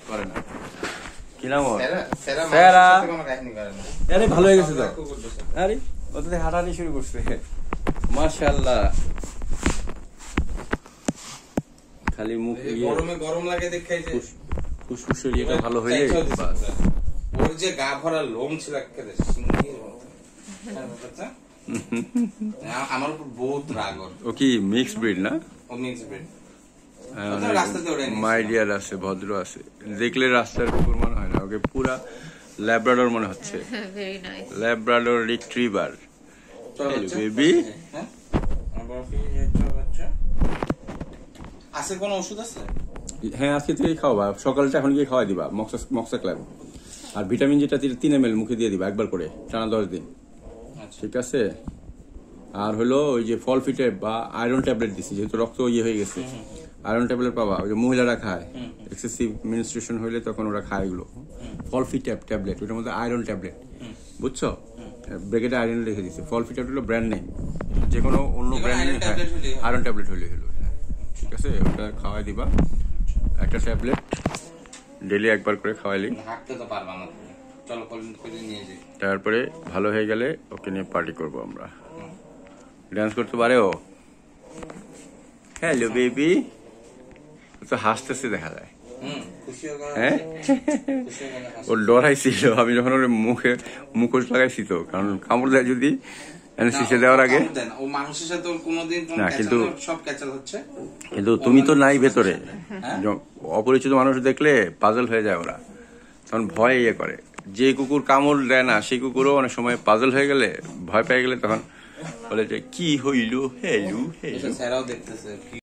করে না কি নাম ওর আরে ভালো হয়ে গেছে তো আরে ওদের হাঁটাহাঁটি শুরু করছে মাশাআল্লাহ খালি মুখ গরমে গরম লাগে দেখাই যে ফুসফুসের ইয়েটা ভালো হইলে বাস ওর যে গা ভরা লোম ছিল একেবারে সিংহের মতো আমার উপর বহুত রাগ ওর ও কি মিক্স ব্রিড না ও মিক্স ব্রিড মাইডিয়ার আছে ভদ্র আছে দেখলে রাস্তার কুকুর মনে হয় না ওকে পুরা ল্যাব্রাডর মনে হচ্ছে ল্যাব্রাডর রিট্রিভার বেবি আছে কোন ওষুধ আছে হ্যাঁ আজকে থেকেই খাওয়াবা সকালটা এখন গিয়ে খাওয়াই দিবা মক্সাক্ল্যাব আর ভিটামিন যেটা 3 ml মুখে দিয়ে দিবা একবার করে টানা 10 দিন ঠিক আছে আর হলো ওই যে ফল ফিটে বা আয়রন ট্যাবলেট দিছি যেহেতু রক্ত ইয়ে হয়ে গেছে আয়রন ট্যাবলেট পাবা ওই যে মহিলারা খায় এক্সেসিভ মেনস্ট্রুয়েশন হইলে তখন ওরা খায় এগুলো ফলফি ট্যাবলেট ওটার মধ্যে আয়রন ট্যাবলেট বুঝছো ব্রেকেটে আয়রন লিখে দিচ্ছে ফলফি ট্যাবলেট হলো ব্র্যান্ড নেম যে কোনো অন্য ব্র্যান্ড নেম আয়রন ট্যাবলেট হলে হলো ঠিক আছে ওটা খাওয়াই দিবা একটা ট্যাবলেট ডেইলি একবার করে খাওয়াইলি হাঁটতে তো পারবা না চলো করে নিয়ে যাই তারপরে ভালো হয়ে গেলে ওকে নিয়ে পার্টি করবো আমরা ডান্স করতে পারে ও হ্যালো বেবি তো হাসতেছে দেখা যায় হ্যাঁ ওর ডরাইছিল আমি যখন ওর মুখোশ লাগাইছি তো কারণ কামড় দেয় যদি অ্যানেস্থেসিয়া দেওয়ার আগে না কিন্তু তুমি তো নাই ভেতরে অপরিচিত মানুষ দেখলে পাজল হয়ে যায় ওরা তখন ভয় ইয়ে করে যে কুকুর কামড় দেয় না সেই কুকুরও অনেক সময় পাজল হয়ে গেলে ভয় পেয়ে গেলে তখন বলে যে কি হইল হেলু হেলু